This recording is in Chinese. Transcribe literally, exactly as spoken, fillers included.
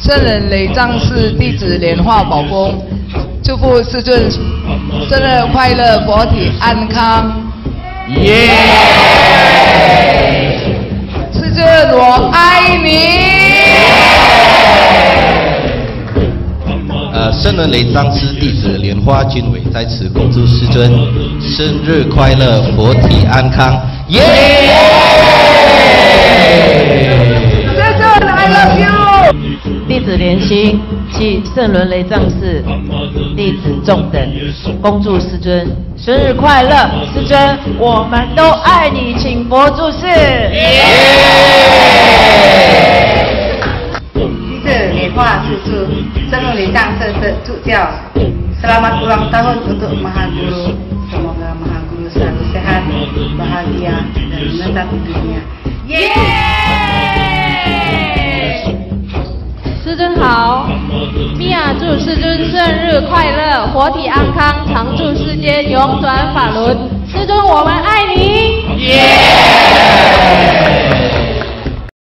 圣人雷藏寺弟子莲花宝宫，祝福师尊生日快乐，佛体安康。耶！师尊，我爱你。 呃，圣人雷藏寺弟子莲花军委在此恭祝师尊生日快乐，佛体安康。耶！ 师尊 ，I love you。 弟子莲心系圣伦雷藏寺弟子众等，恭祝师尊生日快乐！师尊，我们都爱你，请佛注释。 弟子莲花叔叔，圣伦雷藏寺的助教 ，Selamat ulang tahun untuk Maha Guru. Semoga Maha Guru selalu sehat, bahagia dan menetap di dunia. 耶！师尊好，米娅祝师尊生日快乐，活体安康，常驻世间，永转法轮。师尊，我们爱你。